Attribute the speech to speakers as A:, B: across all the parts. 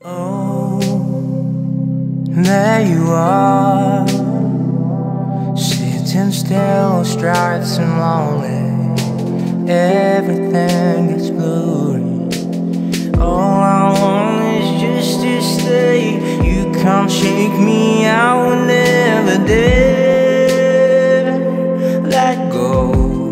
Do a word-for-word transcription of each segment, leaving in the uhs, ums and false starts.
A: Oh, there you are, sitting still, strides and lonely. Everything gets blurry. All I want is just to stay. You can't shake me, I will never dare let go.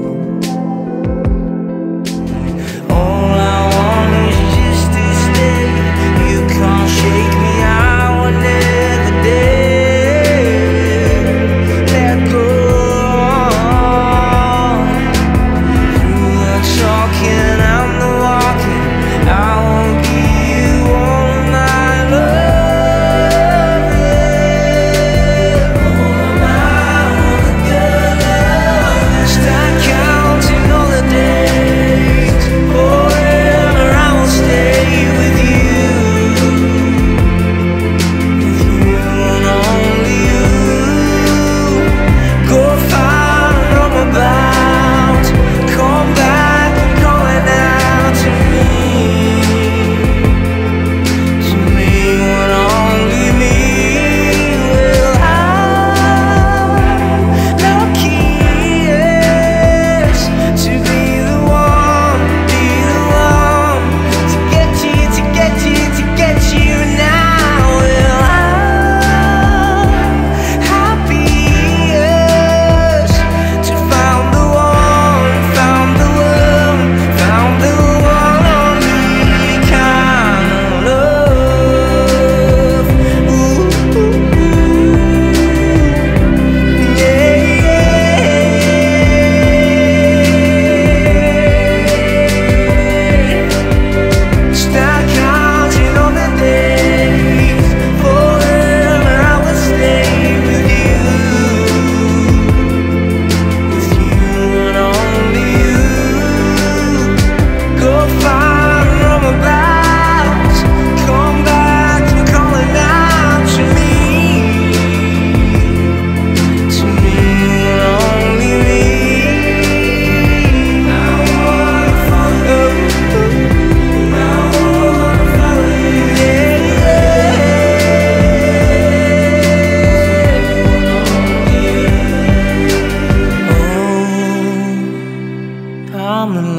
A: I'm in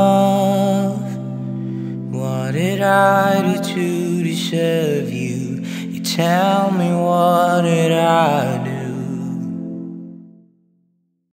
A: love. What did I do to deserve you? You tell me, what did I